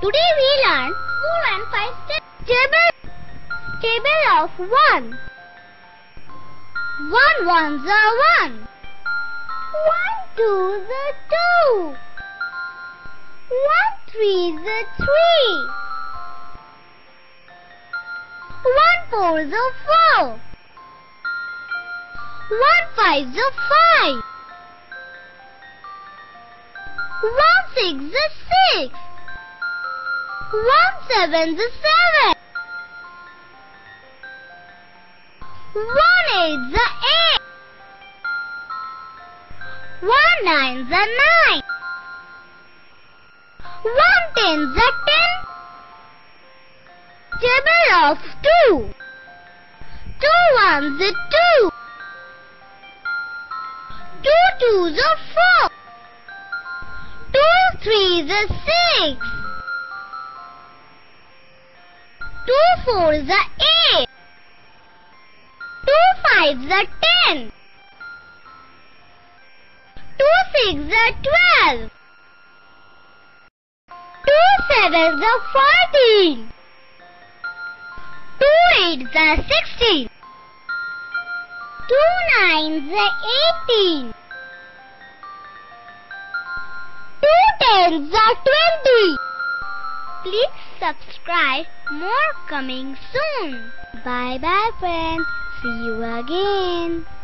Today we learn 4 and 5 table of 1. 1 ones are 1. 1 twos are 2. 1 threes are 3. 1 fours are 4. 1 fives are 5. 1 six is 6. 1 seven is 7. 1 eight is 8. 1 nine is 9. 1 10 is 10. Table of 2. 2 ones are 2. 2 twos are 4. 2 threes are 6. 2 fours are 8. 2 fives are 10. 2 sixes are 12. 2 sevens are 14. 2 eights are 16. 2 nines are 18. 2 tens are 20. Please subscribe. More coming soon. Bye bye friends. See you again.